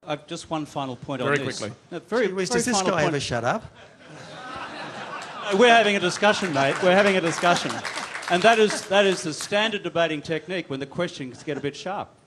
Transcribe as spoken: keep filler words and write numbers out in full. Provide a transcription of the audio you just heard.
I've just one final point Very on this. quickly. No, very, Gee whiz, very does this final guy point. ever shut up? We're having a discussion, mate. We're having a discussion. And that is, that is the standard debating technique when the questions get a bit sharp.